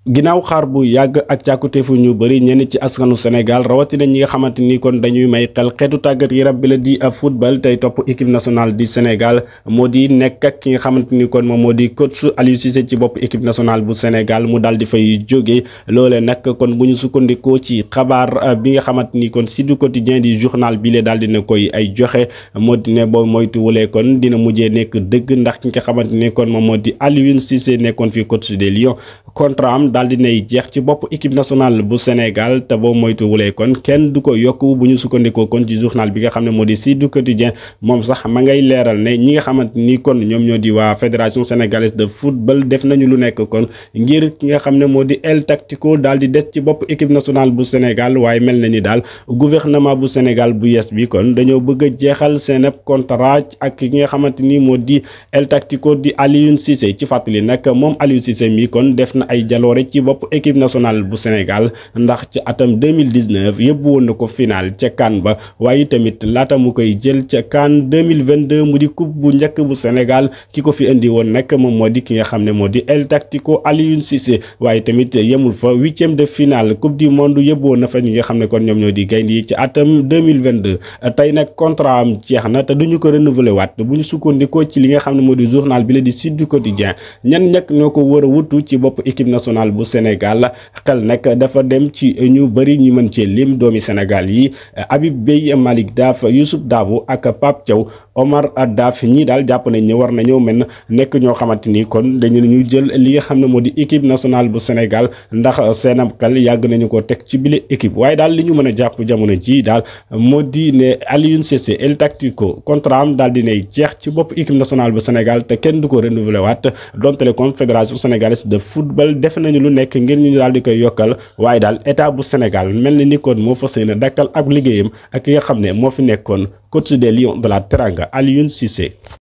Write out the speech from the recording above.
ginnaaw xaar bu yàgg ak càkkutéefu ñu bëri ñenn ci askanu Sénégal rawatina ñi nga xamante ni kon dañuy may xel xeetu tàggat yaram bi la di football tey topp équipe nationale du Sénégal moo di nekk ak ki nga xamante ni kon moom moo di coach Aliou Cissé ci bopp équipe nationale bu Sénégal mu daal di fay jógee loolee nag kon bu ñu sukkandikoo ci xabaar bi nga xamante ni kon si du quotidien di journal bi la daal dina koy ay joxe moo di ne boo moytuwulee kon dina mujjee nekk dëgg ndax ki nga xamante ni kon moom moo di Aliou Cissé nekkoon fi coach des Lions contrat am daal dinay jeex ci bopp équipe nationale bu Sénégal te boo moytuwulee kon kenn du ko yokk bu ñu sukkandikoo kon ci journal bi nga xam ne moo di Sud Quotidien moom sax ma ngay leeral ne ñi nga xamante ni kon ñoom ñoo di waa fédération sénégalaise de football def nañu lu nekk kon ngir ki nga xam ne moo di El Tactico daal di des ci bopp équipe nationale bu Sénégal waaye mel na ni daal gouvernement bu Sénégal bu yes bi kon dañoo bëgg a jeexal seen contrat ak ki nga xamante ni moo di El Tactico di Aliou Cissé ci fàttali nag moom Aliou Cissé mi kon def na ay jaloore ci bopp équipe nationale bu Sénégal ndax ci atam 2019 yóbbu woon na ko final ca CAN ba waaye tamit laata mu koy jël ca CAN 2022 mu di coupe bu njëkk bu Sénégal ki ko fi indi woon nag moom moo di ki nga xam ne moo di El Tactico Aliou Cissé waaye tamit yemul fa huitième de finale coupe du monde yóbbu woon na fa ñi nga xam ne kon ñoom ñoo di gaynde yi ci atam 2022 tey nag contrat am jeex na te duñu ko renouveler waat bu ñu sukkandikoo ci li nga xam ne moo di journal bi la di Sud Quotidien ñan ñak ñoo ko war a wutu ci bopp équipe nationale bu Sénégal xel nag dafa dem ci ñu bëri ñu mën cee lim doomi Sénégal yi Habib Beye Malick Daaf Youssouf Dabo ak Pape Thiaw Omar Daf ñii daal jàpp nañ ne war nañoo mën nekk ñoo xamante ni kon dañu ñu jël li nga xam ne moo di équipe nationale bu Sénégal ndax seenam xel yàgg nañu ko teg ci bile équipe waaye daal li ñu mën a jàpp jamono ji daal moo di ne Aliou Cissé El Tactico contrat am daal dinay jeex ci bopp équipe nationale bu Sénégal te kenn du ko renouveler waat donte le kon fédération sénégalaise de football def nañu lu nekk ngir ñu daal di koy yokkal waaye daal état bu Sénégal mel ni kon moo fas yéene dakkal ak liggéeyam ak ki nga xam ne moo fi nekkoon coach des Lions de la Teranga Aliou Cissé.